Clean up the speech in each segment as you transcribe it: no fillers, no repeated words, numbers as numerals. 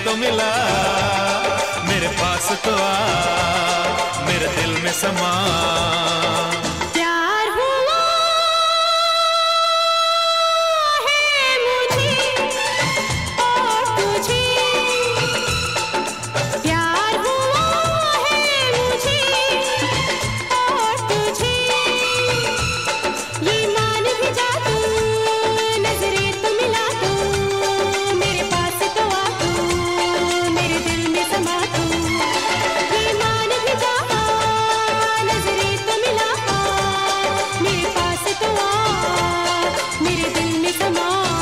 तो मिला, मेरे पास तो आ, मेरे दिल में समा। प्यार हुआ है मुझे और तुझे, प्यार हुआ है मुझे और तुझे, ये मान भी जा तू, नजरें तो मिला तू, मेरे पास तो आ तू, मेरे दिल में समा तू, ये मान भी जा, नजरें तो मिला, मेरे पास तो आ, मेरे दिल में समा।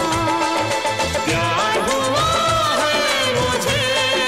प्यार हुआ है मुझे।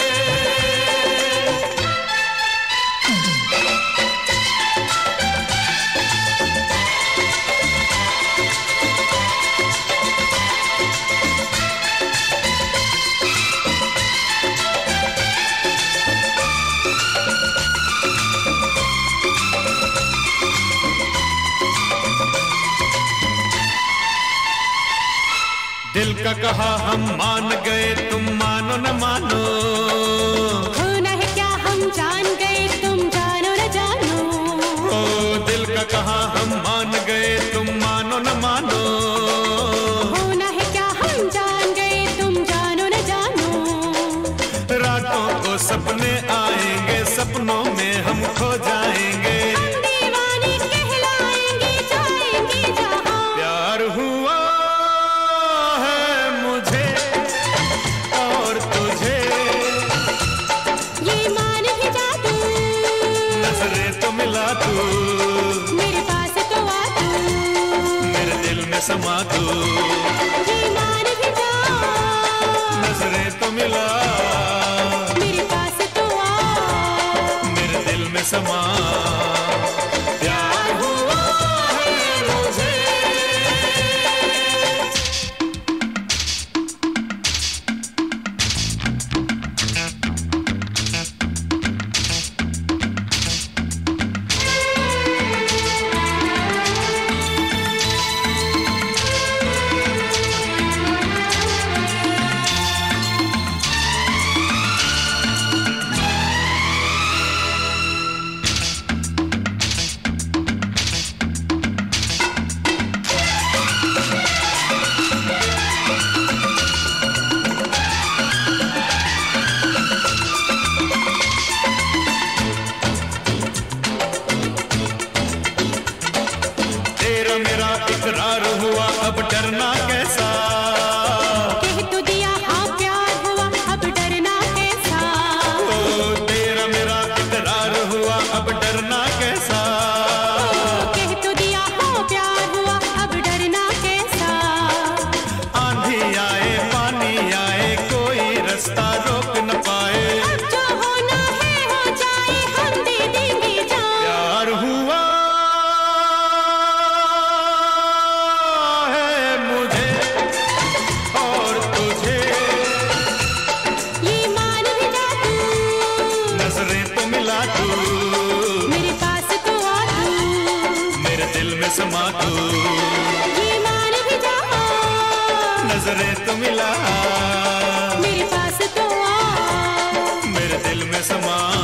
दिल का कहा हम मान गए, तुम मानो न मानो, होना है क्या हम जान गए, तुम जानो न जानो, ओ दिल का कहा हम मान गए, तुम मानो न मानो, होना है क्या हम जान गए, तुम जानो न जानो, रातों को सपने आएंगे, सपनों में हम खो जाएंगे, हम दीवाने कहलाएंगे, जाएंगे जहां। प्यार हुआ है मुझे और तुझे, ये मान भी जा तू, नजरें तो मिला तू, मेरे पास तो आ तू, मेरे दिल में समा तू, ये मान भी जा, नजरें तो मिला, मेरे पास तो आ, मेरे दिल में समा। प्यार हुआ है मुझे। तेरा मेरा इकरार हुआ, अब डरना कैसा, कह तो दिया हाँ प्यार हुआ, अब डरना कैसा, ओ तेरा मेरा इकरार हुआ, अब डरना कैसा, कह तो दिया हाँ प्यार हुआ, अब डरना कैसा, आंधी आए पानी आए कोई रास्ता रोक न पाए, अब जो होना है हो जाए, हम दे देंगे जान। प्यार हुआ है मुझे और तुझे, ये मान भी जा तू, नजरें तो मिला तू, मेरे पास तो आ तू, मेरे दिल में समा तू, ये मान भी जा, नजरें तो मिला, मेरे पास तो आ, मेरे दिल में समा।